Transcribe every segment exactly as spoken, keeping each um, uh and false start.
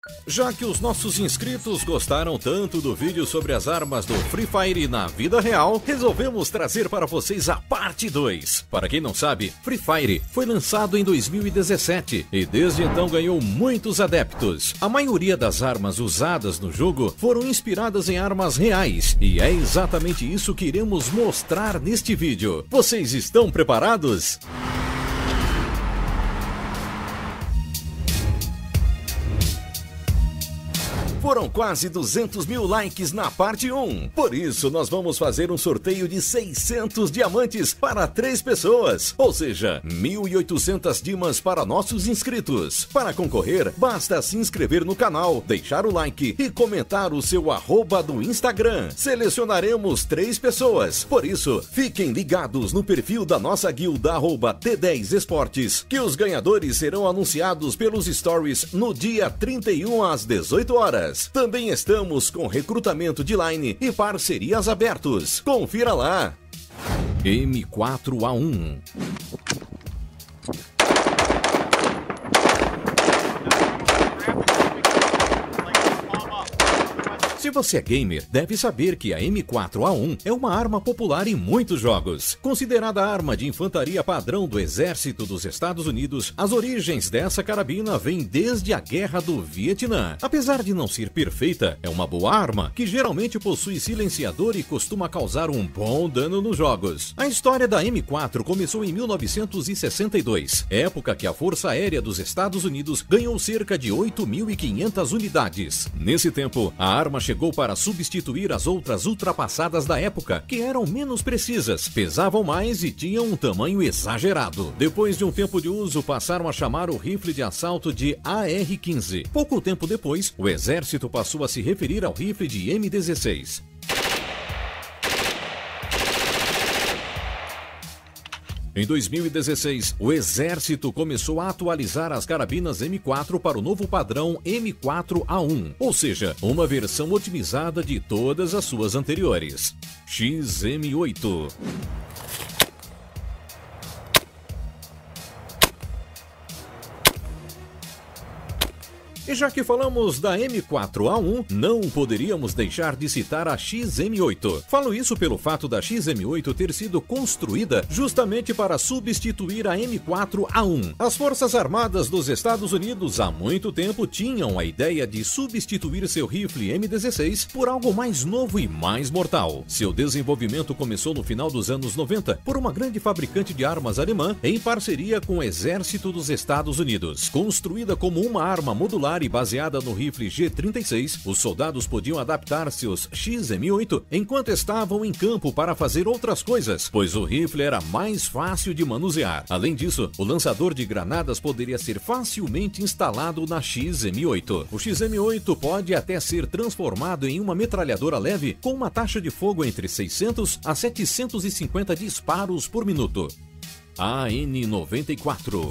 Já que os nossos inscritos gostaram tanto do vídeo sobre as armas do Free Fire na vida real, resolvemos trazer para vocês a parte dois. Para quem não sabe, Free Fire foi lançado em dois mil e dezessete e desde então ganhou muitos adeptos. A maioria das armas usadas no jogo foram inspiradas em armas reais e é exatamente isso que iremos mostrar neste vídeo. Vocês estão preparados? Foram quase duzentos mil likes na parte um. Por isso, nós vamos fazer um sorteio de seiscentos diamantes para três pessoas. Ou seja, mil e oitocentas dimas para nossos inscritos. Para concorrer, basta se inscrever no canal, deixar o like e comentar o seu arroba do Instagram. Selecionaremos três pessoas. Por isso, fiquem ligados no perfil da nossa guilda arroba T dez Esportes, que os ganhadores serão anunciados pelos stories no dia trinta e um às dezoito horas. Também estamos com recrutamento de line e parcerias abertos. Confira lá. M quatro A um. Se você é gamer, deve saber que a M quatro A um é uma arma popular em muitos jogos. Considerada a arma de infantaria padrão do Exército dos Estados Unidos, as origens dessa carabina vêm desde a Guerra do Vietnã. Apesar de não ser perfeita, é uma boa arma, que geralmente possui silenciador e costuma causar um bom dano nos jogos. A história da M quatro começou em mil novecentos e sessenta e dois, época que a Força Aérea dos Estados Unidos ganhou cerca de oito mil e quinhentas unidades. Nesse tempo, a arma chegou Chegou para substituir as outras ultrapassadas da época, que eram menos precisas, pesavam mais e tinham um tamanho exagerado. Depois de um tempo de uso, passaram a chamar o rifle de assalto de A R quinze. Pouco tempo depois, o exército passou a se referir ao rifle de M dezesseis. Em dois mil e dezesseis, o Exército começou a atualizar as carabinas M quatro para o novo padrão M quatro A um, ou seja, uma versão otimizada de todas as suas anteriores. X M oito. E já que falamos da M quatro A um, não poderíamos deixar de citar a X M oito. Falo isso pelo fato da X M oito ter sido construída justamente para substituir a M quatro A um. As Forças Armadas dos Estados Unidos há muito tempo tinham a ideia de substituir seu rifle M dezesseis por algo mais novo e mais mortal. Seu desenvolvimento começou no final dos anos noventa por uma grande fabricante de armas alemã em parceria com o Exército dos Estados Unidos. Construída como uma arma modular e baseada no rifle G trinta e seis, os soldados podiam adaptar seus X M oito enquanto estavam em campo para fazer outras coisas, pois o rifle era mais fácil de manusear. Além disso, o lançador de granadas poderia ser facilmente instalado na X M oito. O X M oito pode até ser transformado em uma metralhadora leve com uma taxa de fogo entre seiscentos a setecentos e cinquenta disparos por minuto. A N noventa e quatro.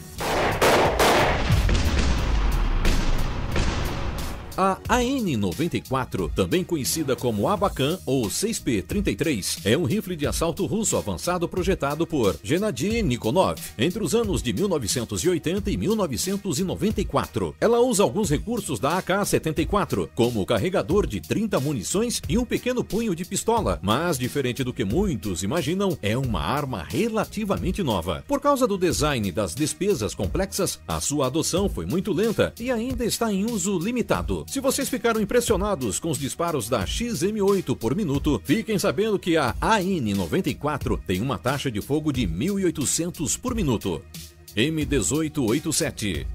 A A N noventa e quatro, também conhecida como Abakan ou seis P trinta e três, é um rifle de assalto russo avançado projetado por Gennady Nikonov entre os anos de mil novecentos e oitenta e mil novecentos e noventa e quatro. Ela usa alguns recursos da A K setenta e quatro, como o carregador de trinta munições e um pequeno punho de pistola, mas diferente do que muitos imaginam, é uma arma relativamente nova. Por causa do design das despesas complexas, a sua adoção foi muito lenta e ainda está em uso limitado. Se vocês ficaram impressionados com os disparos da X M oito por minuto, fiquem sabendo que a A N noventa e quatro tem uma taxa de fogo de mil e oitocentos por minuto. M dezoito oitenta e sete.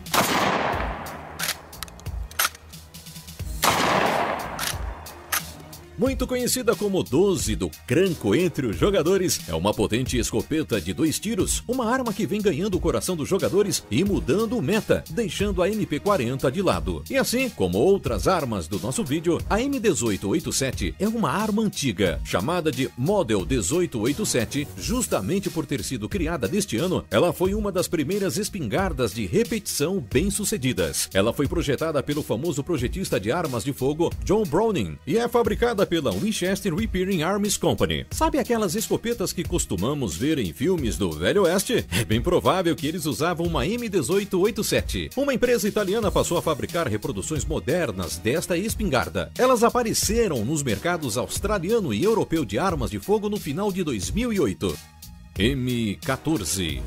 Muito conhecida como doze do Cranco entre os jogadores, é uma potente escopeta de dois tiros, uma arma que vem ganhando o coração dos jogadores e mudando o meta, deixando a M P quarenta de lado. E assim, como outras armas do nosso vídeo, a M dezoito oitenta e sete é uma arma antiga, chamada de Model dezoito oitenta e sete, justamente por ter sido criada neste ano, ela foi uma das primeiras espingardas de repetição bem-sucedidas. Ela foi projetada pelo famoso projetista de armas de fogo John Browning e é fabricada pela Winchester Repairing Arms Company. Sabe aquelas escopetas que costumamos ver em filmes do Velho Oeste? É bem provável que eles usavam uma M dezoito oitenta e sete. Uma empresa italiana passou a fabricar reproduções modernas desta espingarda. Elas apareceram nos mercados australiano e europeu de armas de fogo no final de dois mil e oito. M quatorze.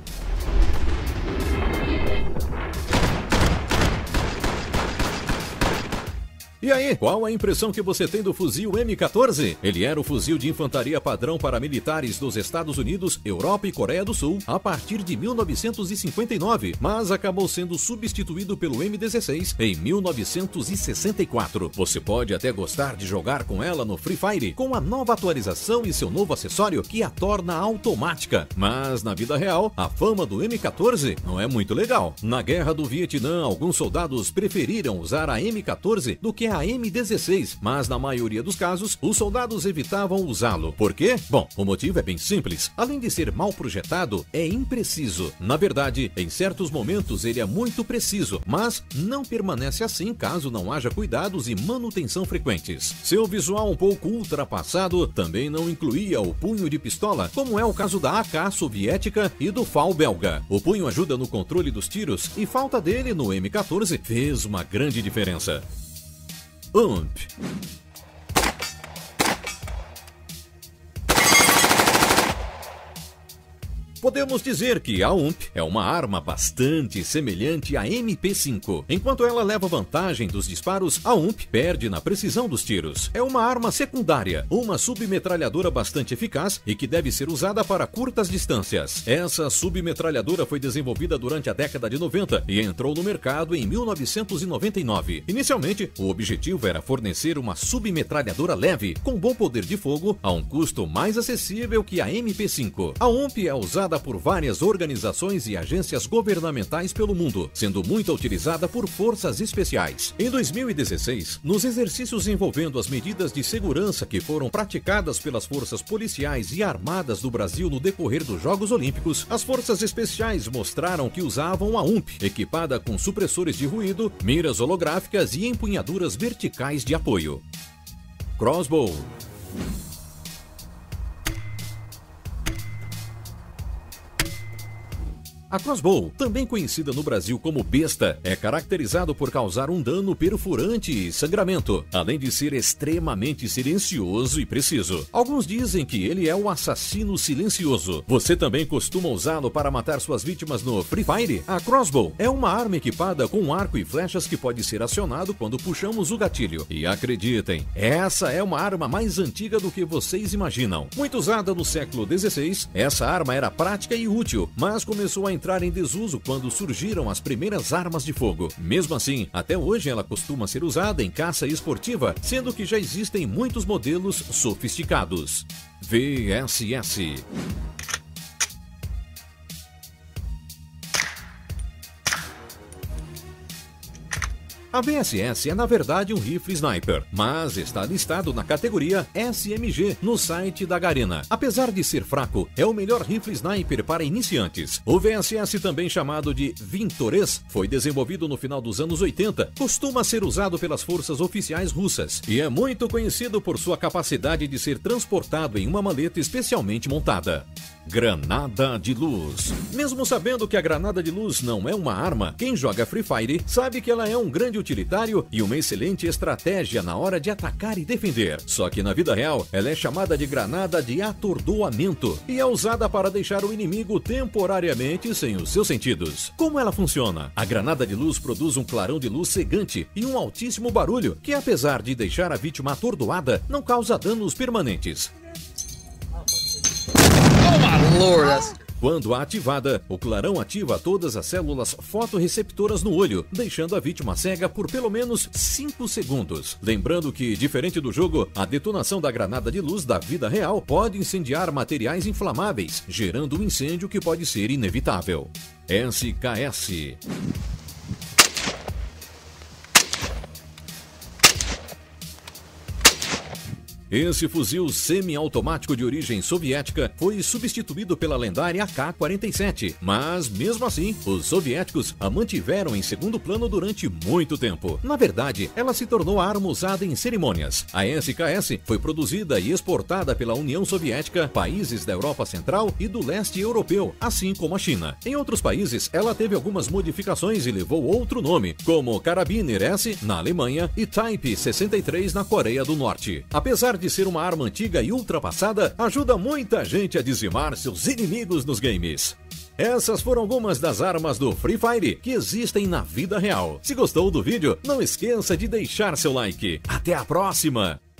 E aí, qual a impressão que você tem do fuzil M quatorze? Ele era o fuzil de infantaria padrão para militares dos Estados Unidos, Europa e Coreia do Sul a partir de mil novecentos e cinquenta e nove, mas acabou sendo substituído pelo M dezesseis em mil novecentos e sessenta e quatro. Você pode até gostar de jogar com ela no Free Fire, com a nova atualização e seu novo acessório que a torna automática. Mas na vida real, a fama do M quatorze não é muito legal. Na Guerra do Vietnã, alguns soldados preferiram usar a M quatorze do que a M dezesseis, mas na maioria dos casos, os soldados evitavam usá-lo. Por quê? Bom, o motivo é bem simples. Além de ser mal projetado, é impreciso. Na verdade, em certos momentos ele é muito preciso, mas não permanece assim caso não haja cuidados e manutenção frequentes. Seu visual um pouco ultrapassado também não incluía o punho de pistola, como é o caso da A K soviética e do F A L belga. O punho ajuda no controle dos tiros e falta dele no M quatorze fez uma grande diferença. U M P. Podemos dizer que a U M P é uma arma bastante semelhante à M P cinco. Enquanto ela leva vantagem dos disparos, a U M P perde na precisão dos tiros. É uma arma secundária, uma submetralhadora bastante eficaz e que deve ser usada para curtas distâncias. Essa submetralhadora foi desenvolvida durante a década de noventa e entrou no mercado em mil novecentos e noventa e nove. Inicialmente, o objetivo era fornecer uma submetralhadora leve, com bom poder de fogo, a um custo mais acessível que a M P cinco. A U M P é usada por várias organizações e agências governamentais pelo mundo, sendo muito utilizada por forças especiais. Em dois mil e dezesseis, nos exercícios envolvendo as medidas de segurança que foram praticadas pelas forças policiais e armadas do Brasil no decorrer dos Jogos Olímpicos, as forças especiais mostraram que usavam a U M P, equipada com supressores de ruído, miras holográficas e empunhaduras verticais de apoio. Crossbow. A crossbow, também conhecida no Brasil como besta, é caracterizado por causar um dano perfurante e sangramento, além de ser extremamente silencioso e preciso. Alguns dizem que ele é o assassino silencioso. Você também costuma usá-lo para matar suas vítimas no Free Fire? A crossbow é uma arma equipada com um arco e flechas que pode ser acionado quando puxamos o gatilho. E acreditem, essa é uma arma mais antiga do que vocês imaginam. Muito usada no século dezesseis, essa arma era prática e útil, mas começou a entrar em desuso quando surgiram as primeiras armas de fogo. Mesmo assim, até hoje ela costuma ser usada em caça esportiva, sendo que já existem muitos modelos sofisticados. V S S. A V S S é na verdade um rifle sniper, mas está listado na categoria S M G no site da Garena. Apesar de ser fraco, é o melhor rifle sniper para iniciantes. O V S S, também chamado de Vintores, foi desenvolvido no final dos anos oitenta, costuma ser usado pelas forças oficiais russas e é muito conhecido por sua capacidade de ser transportado em uma maleta especialmente montada. Granada de luz. Mesmo sabendo que a granada de luz não é uma arma, quem joga Free Fire sabe que ela é um grande utilitário e uma excelente estratégia na hora de atacar e defender. Só que na vida real, ela é chamada de granada de atordoamento e é usada para deixar o inimigo temporariamente sem os seus sentidos. Como ela funciona? A granada de luz produz um clarão de luz cegante e um altíssimo barulho que, apesar de deixar a vítima atordoada, não causa danos permanentes. Oh my Lord! Quando ativada, o clarão ativa todas as células fotorreceptoras no olho, deixando a vítima cega por pelo menos cinco segundos. Lembrando que, diferente do jogo, a detonação da granada de luz da vida real pode incendiar materiais inflamáveis, gerando um incêndio que pode ser inevitável. S K S. Esse fuzil semiautomático de origem soviética foi substituído pela lendária A K quarenta e sete, mas mesmo assim, os soviéticos a mantiveram em segundo plano durante muito tempo. Na verdade, ela se tornou a arma usada em cerimônias. A S K S foi produzida e exportada pela União Soviética, países da Europa Central e do leste europeu, assim como a China. Em outros países, ela teve algumas modificações e levou outro nome, como Karabiner S na Alemanha e Type sessenta e três na Coreia do Norte. Apesar de ser uma arma antiga e ultrapassada, ajuda muita gente a dizimar seus inimigos nos games. Essas foram algumas das armas do Free Fire que existem na vida real. Se gostou do vídeo, não esqueça de deixar seu like. Até a próxima!